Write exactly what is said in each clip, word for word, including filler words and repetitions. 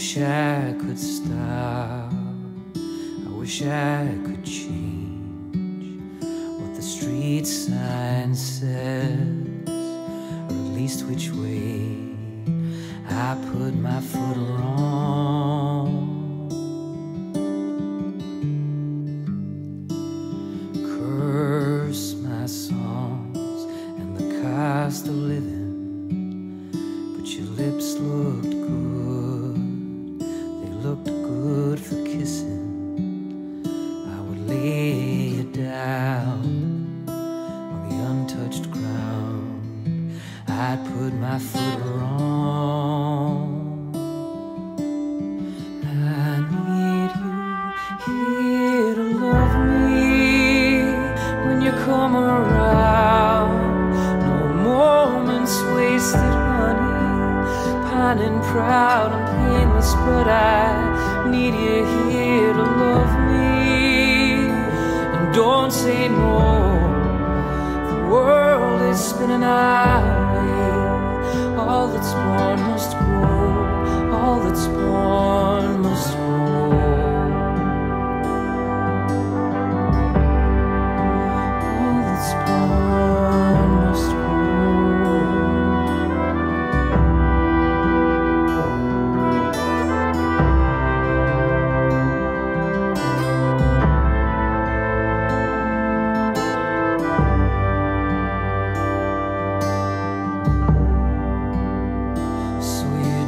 wish I could stop, I wish I could change what the street sign says, or at least which way I put my foot wrong. Curse my songs and the cost of living, but your lips looked good, they looked good for kissing. I would lay you down on the untouched ground, I'd put my foot wrong. I need you here to love me when you come around. No moments wasted, honey, pining proud and painless, but I need you here to love me. And don't say no, the world is spinning our way. All that's born must grow, all that's born must grow. All that's born must grow. So you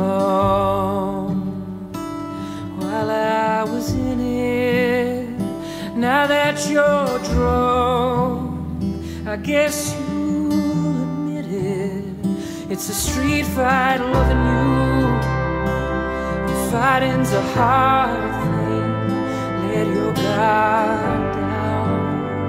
jumped while I was in it. Now that you're drunk, I guess you'll admit it. It's a street fight loving you. Your fighting's a hard thing. Let your guard down.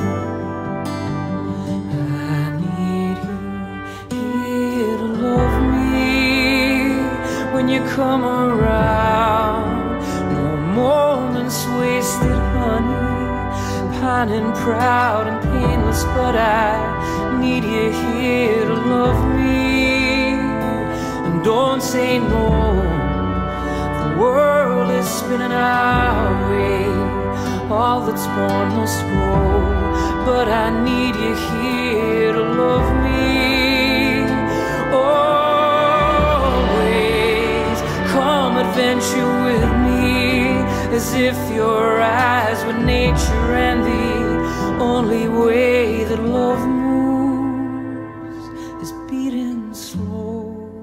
I need you here to love me when you come around. No moments wasted, honey, pining proud and painless, but I need you here to love me. And don't say no, the world is spinning our way. All that's born must grow, but I need you here to love me. Always come adventure with me, as if your eyes were nature and the only way that love moves is beating slow.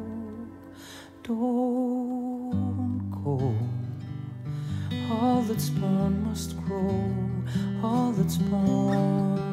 Don't go. All that's born must grow, all that's born